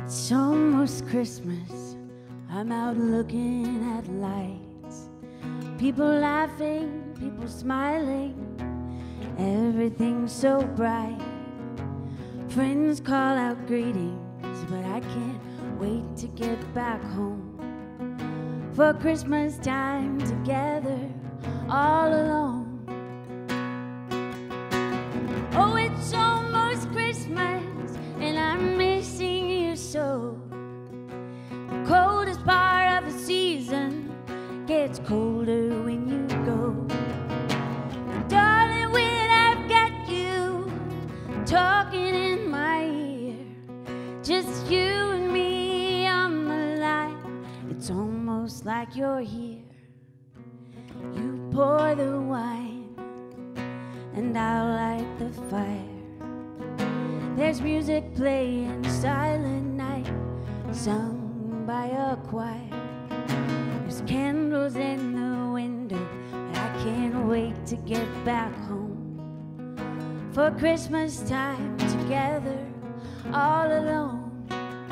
It's almost Christmas, I'm out looking at lights. People laughing, people smiling, everything's so bright. Friends call out greetings, but I can't wait to get back home for Christmas time together, all alone. Oh, it's almost Christmas, and I'm missing you so. The coldest part of the season gets colder when you go. Darling, when I've got you talking in my ear, just you and me on the line, it's almost like you're here. You pour the wine and I'll light the fire. There's music playing, silent night, sung by a choir. There's candles in the window, but I can't wait to get back home for Christmas time together, all alone.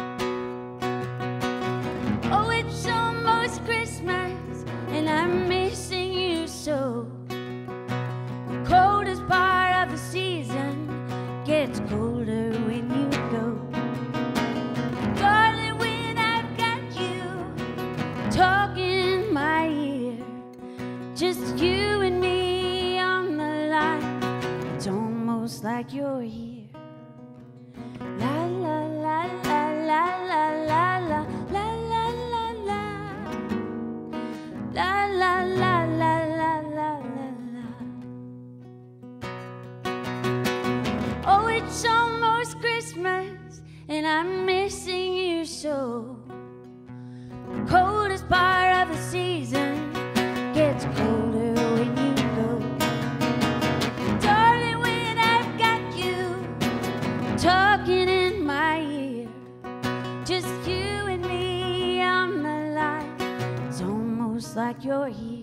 Oh, it's almost Christmas, and I'm missing you so. The coldest part of the season gets colder when you go. Darling, when I've got you talking in my ear, just you and me on the line, it's almost like you're here. La la la la la la la la la la la la la la la la la la. Oh, it's almost Christmas, and I'm missing you so. The coldest part of the season gets colder when you go. Darling, when I've got you talking in my ear, just you and me on the line, it's almost like you're here.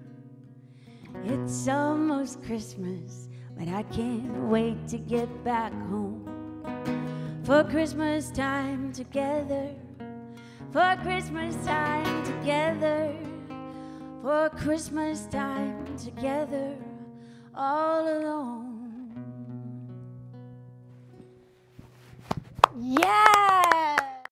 It's almost Christmas, but I can't wait to get back home for Christmas time together, for Christmas time together, for Christmas time together, all alone. Yeah!